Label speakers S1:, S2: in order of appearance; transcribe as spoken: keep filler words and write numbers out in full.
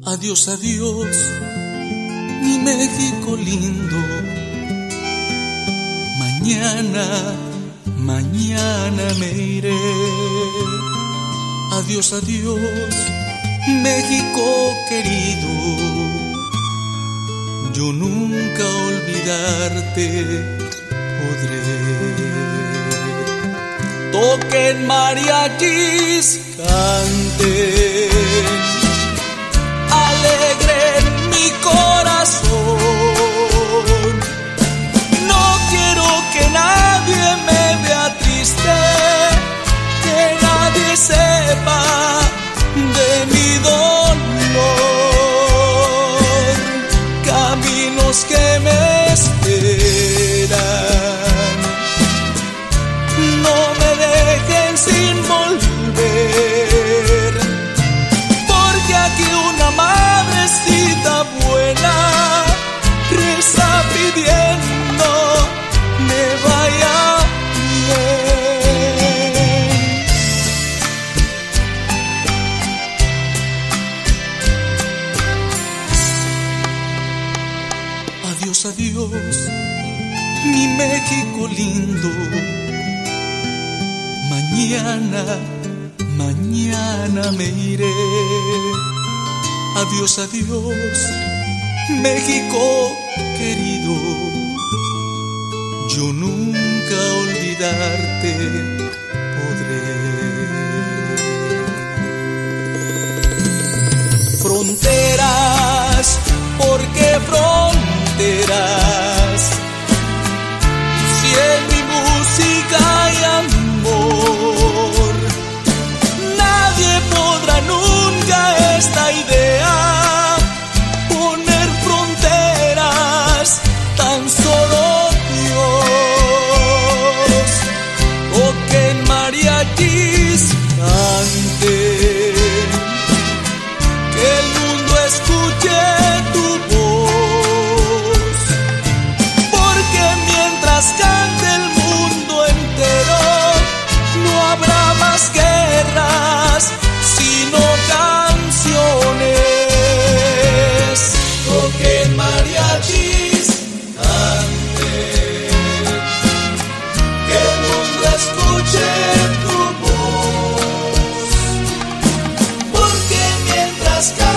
S1: Adiós, adiós, mi México lindo. Mañana, mañana me iré. Adiós, adiós, México querido. Yo nunca olvidarte podré. Toquen mariachis, canten, alegren mi corazón. No quiero que nadie me vea triste, que nadie sepa de mi dolor. Caminos que me esperan, no me dejen sin volver, porque aquí una madrecita buena reza pidiendo me vaya bien. Adiós, adiós, mi México lindo. Mañana, mañana me iré. Adiós, adiós, México querido. Yo nunca olvidarte podré. Fronteras, ¿por qué fronteras? Si en mi música hay amor, nadie podrá nunca esta idea poner fronteras, tan solo Dios. Toquen mariachis, canten, que el mundo escuche tu voz, porque mientras cante el mundo entero, no habrá más guerras, sino canciones. Toquen mariachis, canten, que el mundo escuche tu voz, porque mientras cante